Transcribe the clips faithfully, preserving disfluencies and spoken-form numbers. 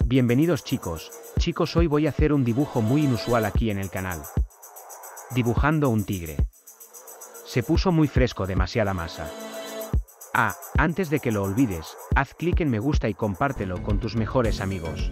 Bienvenidos chicos, chicos hoy voy a hacer un dibujo muy inusual aquí en el canal. Dibujando un tigre. Se puso muy fresco, demasiada masa. Ah, antes de que lo olvides, haz clic en me gusta y compártelo con tus mejores amigos.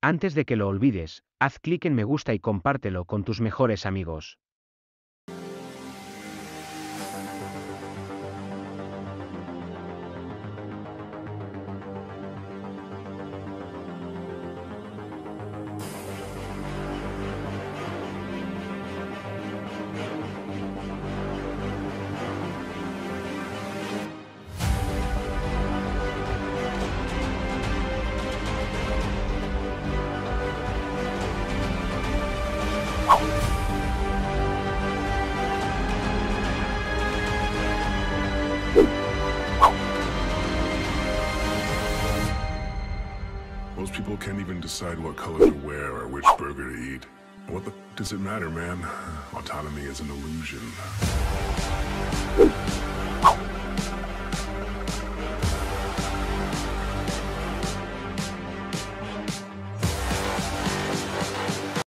Antes de que lo olvides, haz clic en me gusta y compártelo con tus mejores amigos. Most people can't even decide what color to wear or which burger to eat. What the f does it matter, man? Autonomy is an illusion.